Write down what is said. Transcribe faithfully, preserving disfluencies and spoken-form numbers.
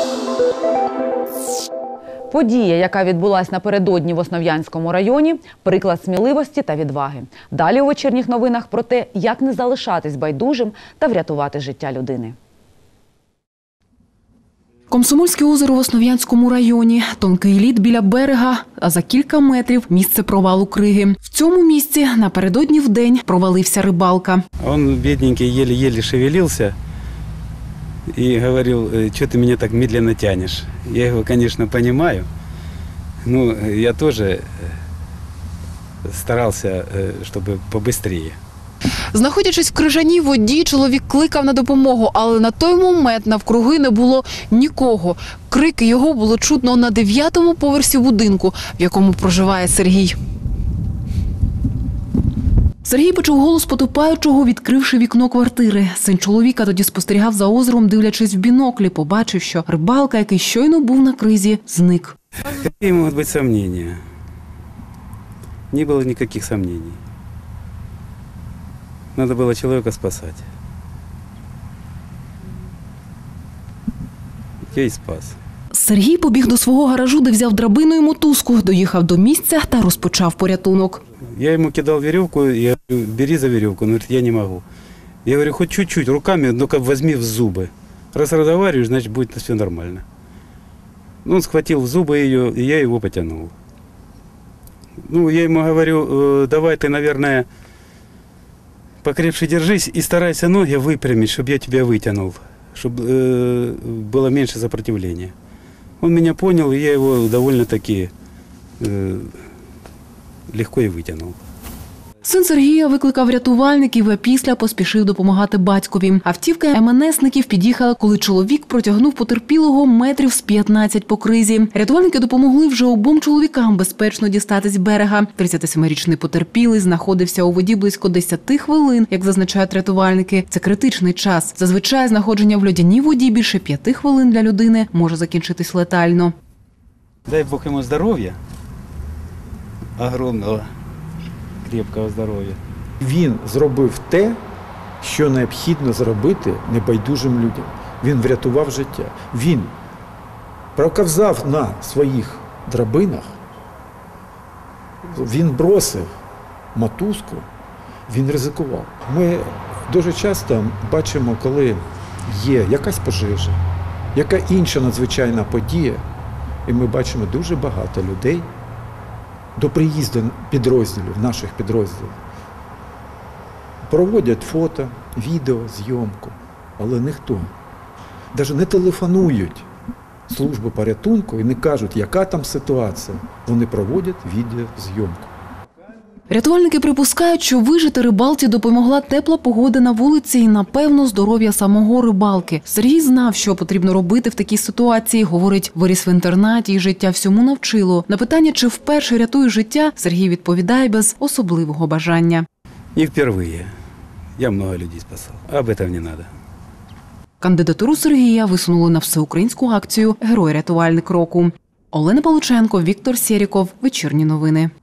Подія, яка відбулась напередодні в Основ'янському районі – приклад сміливості та відваги. Далі у вечірніх новинах про те, як не залишатись байдужим та врятувати життя людини. Комсомольське озеро в Основ'янському районі. Тонкий лід біля берега, а за кілька метрів – місце провалу криги. В цьому місці напередодні вдень провалився рибалка. Він, бідненький, еле-еле шевелився и говорил: что ты меня так медленно тянешь. Я его, конечно, понимаю, но я тоже старался, чтобы побыстрее. Знаходячись в крижаній воді, чоловік кликав на допомогу, але на той момент навкруги не було нікого. Крики його було чутно на дев'ятому поверсі будинку, в якому проживає Сергій. Сергій почув голос потопаючого, відкривши вікно квартири. Син чоловіка тоді спостерігав за озером, дивлячись в біноклі. Побачив, що рибалка, який щойно був на кризі, зник. Які можуть бути сумніви? Не було ніяких сумнівів. Треба було чоловіка спасати. Я і спас. Сергій побіг до свого гаражу, де взяв драбину і мотузку, доїхав до місця та розпочав порятунок. Я ему кидал веревку, я говорю: бери за веревку. Он говорит: я не могу. Я говорю: хоть чуть-чуть, руками, ну-ка возьми в зубы. Раз разговариваешь, значит будет все нормально. Он схватил в зубы ее, и я его потянул. Ну, я ему говорю: давай ты, наверное, покрепче держись и старайся ноги выпрямить, чтобы я тебя вытянул, чтобы э, было меньше сопротивления. Он меня понял, и я его довольно-таки э, легко і витягнув. Син Сергія викликав рятувальників, а після поспішив допомагати батькові. Автівка ем ен есників під'їхала, коли чоловік протягнув потерпілого метрів з п'ятнадцять по кризі. Рятувальники допомогли вже обом чоловікам безпечно дістатись берега. тридцятисемирічний потерпілий знаходився у воді близько десяти хвилин, як зазначають рятувальники. Це критичний час. Зазвичай знаходження в льодяній воді більше п'яти хвилин для людини може закінчитись летально. Дай Бог йому здоров'я. Огромного, крепкого здоров'я. Він зробив те, що необхідно зробити небайдужим людям. Він врятував життя. Він проковзав на своїх драбинах, він бросив мотузку, він ризикував. Ми дуже часто бачимо, коли є якась пожежа, яка інша надзвичайна подія, і ми бачимо дуже багато людей, до приїзду підрозділів, наших підрозділів, проводять фото, відео, зйомку, але ніхто навіть не телефонують в службу порятунку і не кажуть, яка там ситуація. Вони проводять відеозйомку. Рятувальники припускають, що вижити рибалці допомогла тепла погода на вулиці і, напевно, здоров'я самого рибалки. Сергій знав, що потрібно робити в такій ситуації. Говорить, виріс в інтернаті і життя всьому навчило. На питання, чи вперше рятує життя, Сергій відповідає без особливого бажання. Не вперше. Я много людей спасав. Об этом не треба. Кандидатуру Сергія висунули на всеукраїнську акцію «Герой-рятувальник року». Олена Павлученко, Віктор Сєріков. Вечірні новини.